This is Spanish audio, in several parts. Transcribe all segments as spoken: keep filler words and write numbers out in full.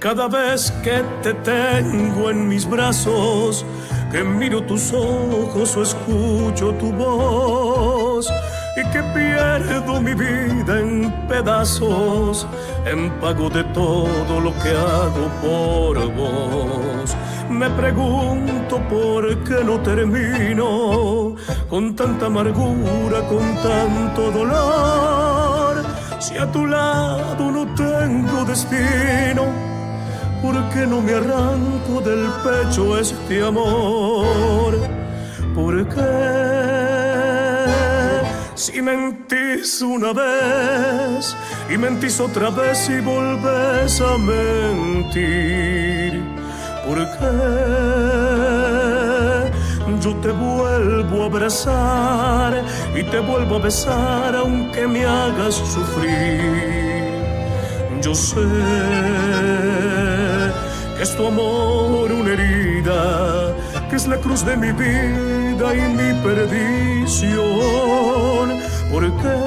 cada vez que te tengo en mis brazos, que miro tus ojos o escucho tu voz, y que pierdo mi vida en pedazos en pago de todo lo que hago por vos. Me pregunto por qué no termino con tanta amargura, con tanto dolor. Si a tu lado no tengo destino, ¿por qué no me arranco del pecho este amor? ¿Por qué? Si mentís una vez y mentís otra vez y volvés a mentir, ¿por qué yo te vuelvo a abrazar y te vuelvo a besar aunque me hagas sufrir? Yo sé que es tu amor una herida, que es la cruz de mi vida y mi perdición. ¿Por qué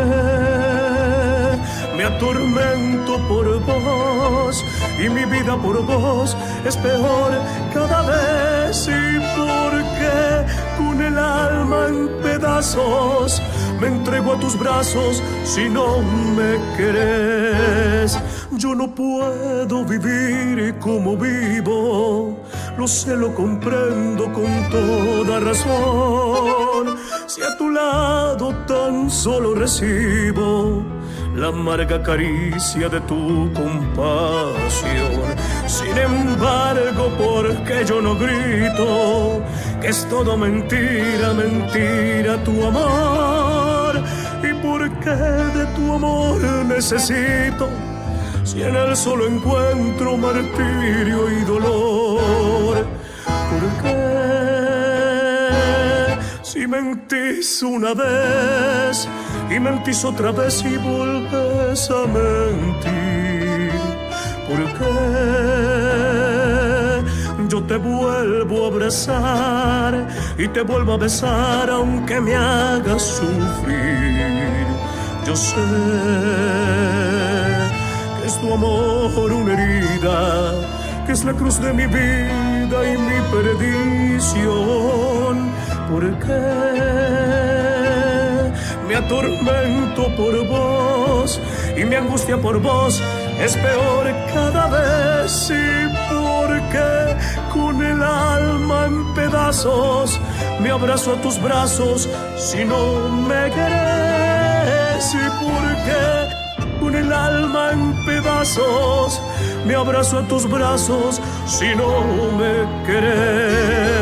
me atormento por vos y mi vida por vos es peor cada vez? ¿Y por qué con el alma en pedazos me entrego a tus brazos si no me querés? Yo no puedo vivir como vivo, lo sé, lo comprendo con toda razón. Si a tu lado tan solo recibo la amarga caricia de tu compasión. Sin embargo, porque yo no grito que es todo mentira, mentira tu amor? ¿Y por qué de tu amor necesito, si en él solo encuentro martirio y dolor? ¿Por qué si mentís una vez y mentís otra vez y volvés a mentir? ¿Por qué yo te vuelvo a abrazar y te vuelvo a besar aunque me hagas sufrir? Yo sé que es tu amor una herida, que es la cruz de mi vida y mi perdición. ¿Por qué me atormento por vos y mi angustia por vos es peor cada vez? ¿Y por qué con el alma en pedazos me abrazo a tus brazos si no me querés? ¿Y por qué con el alma en pedazos me abrazo a tus brazos si no me querés?